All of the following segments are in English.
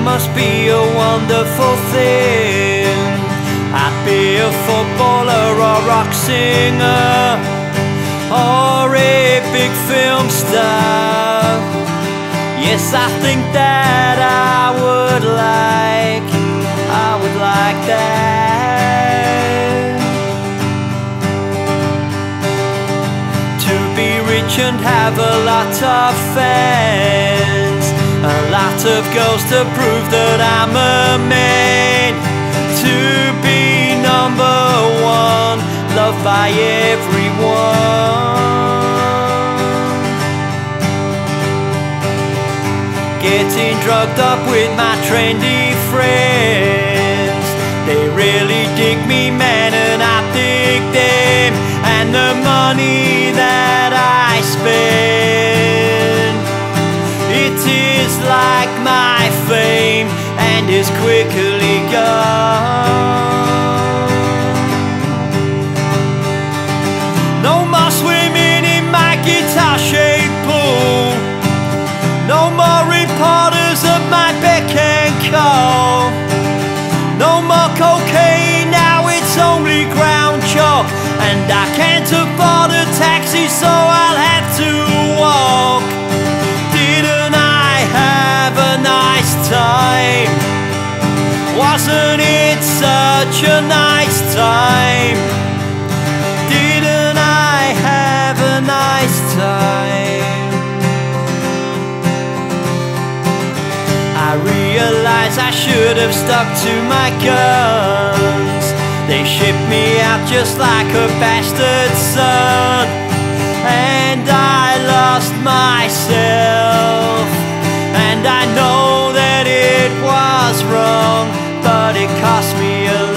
must be a wonderful thing. I'd be a footballer or rock singer, or a big film star. Yes, I think that I would like that. To be rich and have a lot of fans, a lot of girls to prove that I'm a man. To be number one, loved by everyone. Getting drugged up with my trendy friends. They really dig me, man, and I dig them. And the money that I spend, it is like my fame, and is quickly gone. No more swimming in my guitar-shaped pool, no more reporters at my beck and call, no more cocaine, now it's only ground chalk. And I can't afford a taxi, so I'll have to walk. Didn't I have a nice time? Wasn't it such a nice time? Didn't I have a nice time? I realize I should have stuck to my guns. They shipped me out just like a bastard son, and I lost myself. And I know that it was wrong, but it cost me a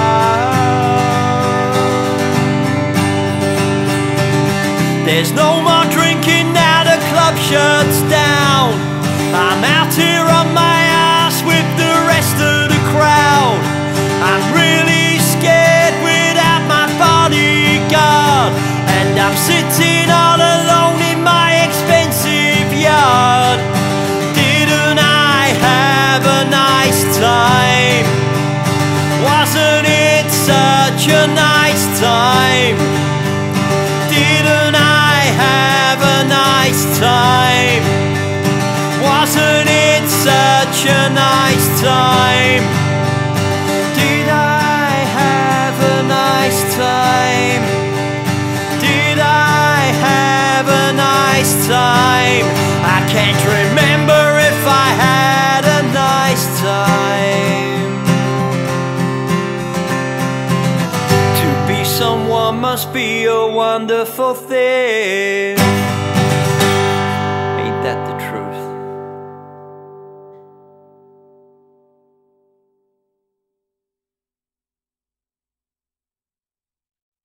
lot. There's no more drinking now, the club shuts down. I'm out here on my ass with the rest of the crowd. I'm really scared without my bodyguard, and I'm sitting all alone in my expensive yard. Didn't I have a nice time? Wasn't it such a nice time? Didn't I have a nice time? Wasn't it such a nice time? Did I have a nice time? Did I have a nice time? I can't remember if I had a nice time. To be someone must be a wonderful thing.